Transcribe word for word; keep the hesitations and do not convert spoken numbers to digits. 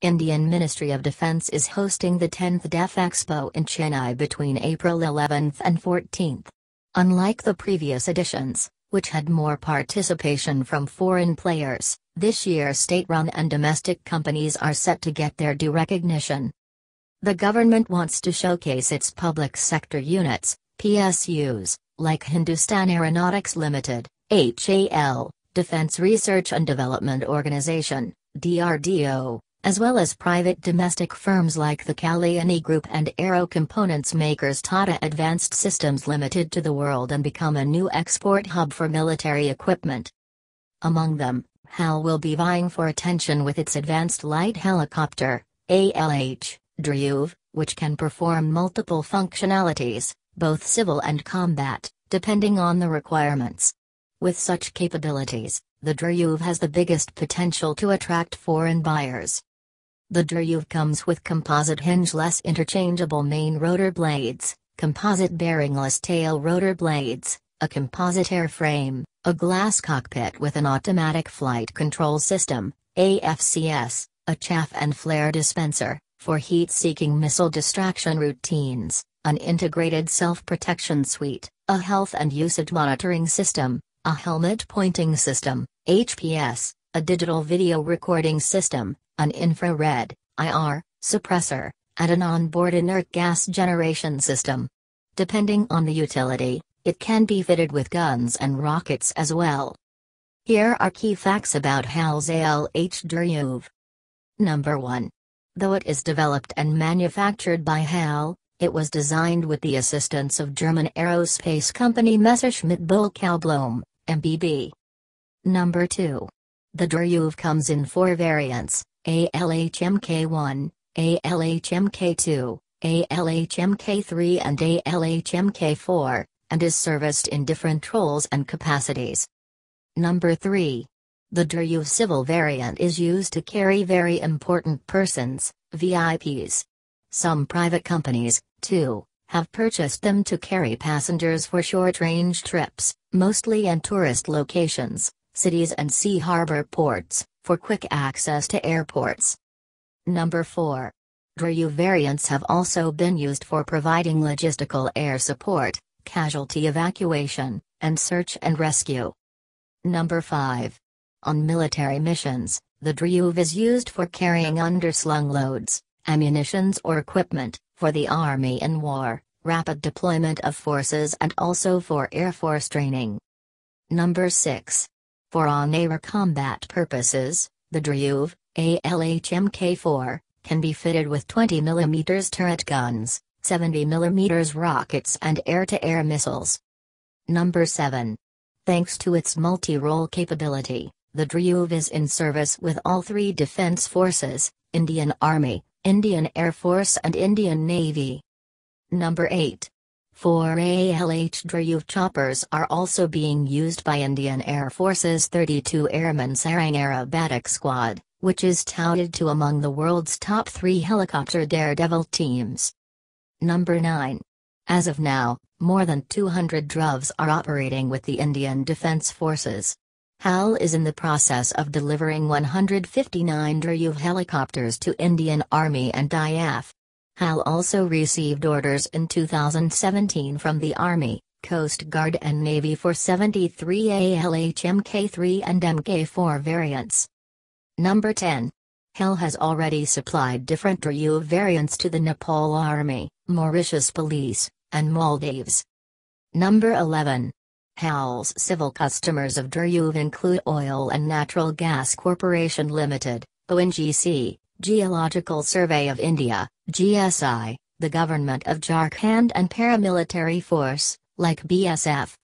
Indian Ministry of Defence is hosting the tenth Def Expo in Chennai between April eleventh and fourteenth. Unlike the previous editions, which had more participation from foreign players, this year state-run and domestic companies are set to get their due recognition. The government wants to showcase its public sector units, P S Us, like Hindustan Aeronautics Limited, H A L, Defence Research and Development Organization, D R D O, as well as private domestic firms like the Kalyani Group and aero components makers Tata Advanced Systems Limited to the world and become a new export hub for military equipment. Among them, H A L will be vying for attention with its advanced light helicopter, A L H, Dhruv, which can perform multiple functionalities, both civil and combat, depending on the requirements. With such capabilities, the Dhruv has the biggest potential to attract foreign buyers. The Dhruv comes with composite hingeless interchangeable main rotor blades, composite bearingless tail rotor blades, a composite airframe, a glass cockpit with an automatic flight control system, A F C S, a chaff and flare dispenser, for heat-seeking missile distraction routines, an integrated self-protection suite, a health and usage monitoring system, a helmet pointing system, H P S, a digital video recording system, an infrared, I R, suppressor, and an onboard inert gas generation system. Depending on the utility, it can be fitted with guns and rockets as well. Here are key facts about H A L's A L H Dhruv. Number one. Though it is developed and manufactured by H A L, it was designed with the assistance of German aerospace company Messerschmitt-Bölkow-Blohm, M B B. Number two. The Dhruv comes in four variants, A L H M K one, A L H M K two, A L H M K three and A L H M K four, and is serviced in different roles and capacities. Number three. The Dhruv civil variant is used to carry very important persons, V I Ps. Some private companies, too, have purchased them to carry passengers for short-range trips, mostly in tourist locations, cities and sea harbor ports, for quick access to airports. Number four. Dhruv variants have also been used for providing logistical air support, casualty evacuation, and search and rescue. Number five. On military missions, the Dhruv is used for carrying underslung loads, ammunitions or equipment, for the Army in war, rapid deployment of forces and also for Air Force training. Number six. For on-air combat purposes, the Dhruv, A L H M K four, can be fitted with twenty millimeter turret guns, seventy millimeter rockets and air-to-air missiles. Number seven. Thanks to its multi-role capability, the Dhruv is in service with all three defense forces, Indian Army, Indian Air Force and Indian Navy. Number eight. Four A L H Dhruv choppers are also being used by Indian Air Force's thirty-two Airman Sarang Aerobatic Squad, which is touted to among the world's top three helicopter daredevil teams. Number nine. As of now, more than two hundred Dhruvs are operating with the Indian Defence Forces. H A L is in the process of delivering one hundred fifty-nine Dhruv helicopters to Indian Army and I A F. H A L also received orders in two thousand seventeen from the Army, Coast Guard and Navy for seventy-three A L H M K three and M K four variants. Number ten. H A L has already supplied different Dhruv variants to the Nepal Army, Mauritius Police, and Maldives. Number eleven. H A L's civil customers of Dhruv include Oil and Natural Gas Corporation Limited, O N G C, Geological Survey of India, G S I, the Government of Jharkhand and paramilitary force, like B S F,